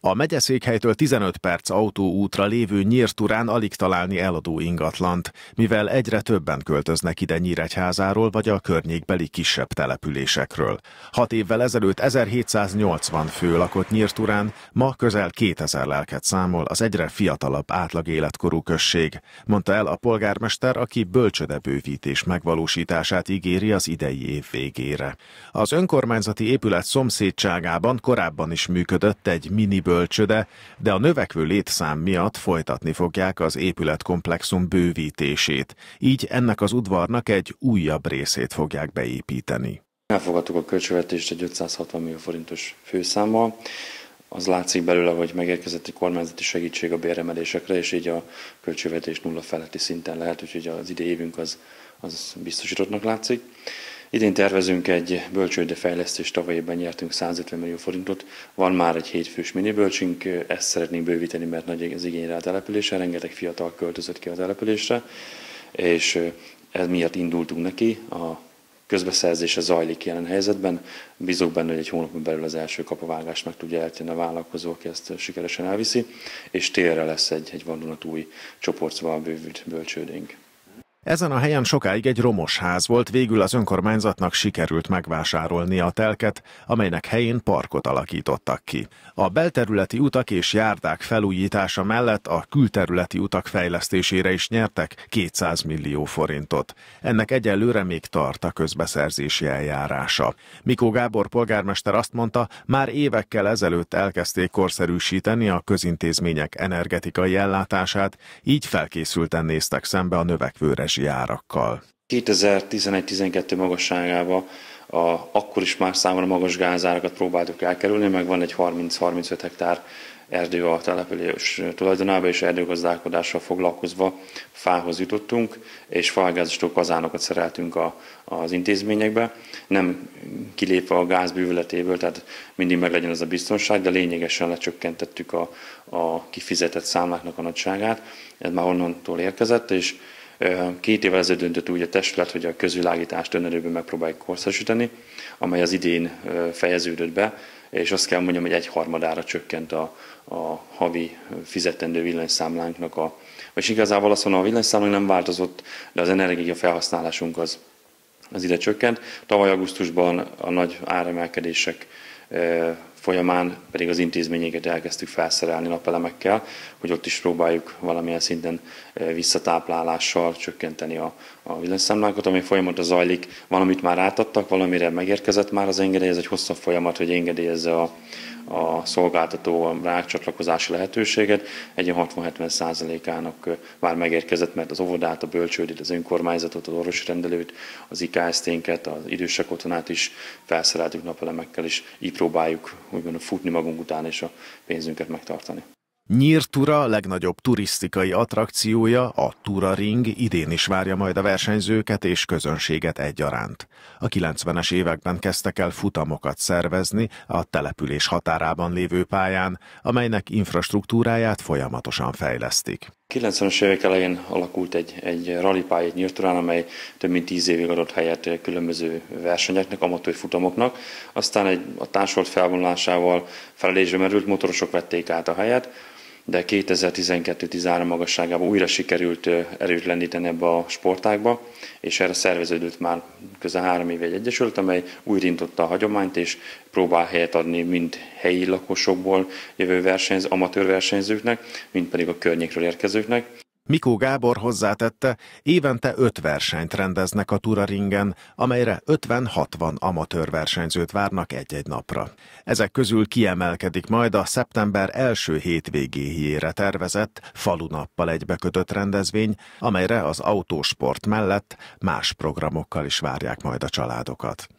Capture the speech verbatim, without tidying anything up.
A megyeszékhelytől tizenöt perc autóútra lévő Nyírturán alig találni eladó ingatlant, mivel egyre többen költöznek ide Nyíregyházáról vagy a környékbeli kisebb településekről. Hat évvel ezelőtt ezerhétszáznyolcvan fő lakott Nyírturán, ma közel kétezer lelket számol az egyre fiatalabb átlagéletkorú község, mondta el a polgármester, aki bölcsődebővítés megvalósítását ígéri az idei év végére. Az önkormányzati épület szomszédságában korábban is működött egy mini bölcsöde, de a növekvő létszám miatt folytatni fogják az épületkomplexum bővítését. Így ennek az udvarnak egy újabb részét fogják beépíteni. Elfogadtuk a költségvetést egy ötszázhatvan millió forintos főszámmal. Az látszik belőle, hogy megérkezett egy kormányzati segítség a béremelésekre, és így a költségvetés nulla feletti szinten lehet, úgyhogy az idei évünk az, az biztosítottnak látszik. Idén tervezünk egy bölcsőde fejlesztést, tavaly évben nyertünk százötven millió forintot. Van már egy hétfős minibölcsünk, ezt szeretnénk bővíteni, mert nagy az igény rá a településre, rengeteg fiatal költözött ki a településre, és ez miatt indultunk neki. A közbeszerzése zajlik jelen helyzetben. Bízok benne, hogy egy hónapon belül az első kapavágást meg tudja eltenni a vállalkozó, aki ezt sikeresen elviszi, és térre lesz egy, egy vadonatúj csoportban bővült bölcsődénk. Ezen a helyen sokáig egy romos ház volt, végül az önkormányzatnak sikerült megvásárolni a telket, amelynek helyén parkot alakítottak ki. A belterületi utak és járdák felújítása mellett a külterületi utak fejlesztésére is nyertek kétszáz millió forintot. Ennek egyelőre még tart a közbeszerzési eljárása. Mikó Gábor polgármester azt mondta, már évekkel ezelőtt elkezdték korszerűsíteni a közintézmények energetikai ellátását, így felkészülten néztek szembe a növekvő árakkal. kétezer-tizenegy-tizenkettő magasságába a, akkor is már számomra magas gázárakat próbáltuk elkerülni, meg van egy harminc-harmincöt hektár erdő a település tulajdonában, és erdőgazdálkodással foglalkozva fához jutottunk, és falgázostól kazánokat szereltünk a, az intézményekbe, nem kilépve a gáz bűvületéből, tehát mindig meg legyen ez a biztonság, de lényegesen lecsökkentettük a, a kifizetett számláknak a nagyságát, ez már onnantól érkezett, és két évvel ezelőtt döntött úgy a testület, hogy a közvilágítást önerőből megpróbáljuk korszerűsíteni, amely az idén fejeződött be, és azt kell mondjam, hogy egyharmadára csökkent a, a havi fizetendő villanyszámlánknak a... És igazából azt mondom, a villanyszámlánk nem változott, de az energia felhasználásunk az, az ide csökkent. Tavaly augusztusban a nagy áremelkedések folyamán pedig az intézményeket elkezdtük felszerelni napelemekkel, hogy ott is próbáljuk valamilyen szinten visszatáplálással csökkenteni a, a villanyszámlákat, ami folyamat zajlik. Valamit már átadtak, valamire megérkezett már az engedély, ez egy hosszabb folyamat, hogy engedélyezze a, a szolgáltató a rácsatlakozási lehetőséget. Egy hatvan-hetven százalékának már megérkezett, mert az óvodát, a bölcsődét, az önkormányzatot, az orvosi rendelőt, az i ká es té-nket, az idősek otthonát is felszereltük napelemekkel, és így próbáljuk úgymond futni magunk után és a pénzünket megtartani. Nyírtura legnagyobb turisztikai attrakciója, a Tura Ring idén is várja majd a versenyzőket és közönséget egyaránt. A kilencvenes években kezdtek el futamokat szervezni a település határában lévő pályán, amelynek infrastruktúráját folyamatosan fejlesztik. kilencvenes évek elején alakult egy, egy rallipálya Nyírturán, amely több mint tíz évig adott helyet különböző versenyeknek, amatőr futamoknak. Aztán egy, a társulat felvonulásával felelésre merült, motorosok vették át a helyet, de kétezer-tizenkettő-tizenhárom magasságában újra sikerült erőt lendíteni ebbe a sportágba, és erre szerveződött már közel három éve egy egyesület, amely újraindította a hagyományt, és próbál helyet adni mind helyi lakosokból jövő versenyző, amatőr versenyzőknek, mind pedig a környékről érkezőknek. Mikó Gábor hozzátette, évente öt versenyt rendeznek a Tura Ringen, amelyre ötven-hatvan amatőr versenyzőt várnak egy-egy napra. Ezek közül kiemelkedik majd a szeptember első hétvégéjére tervezett falunappal egybekötött rendezvény, amelyre az autósport mellett más programokkal is várják majd a családokat.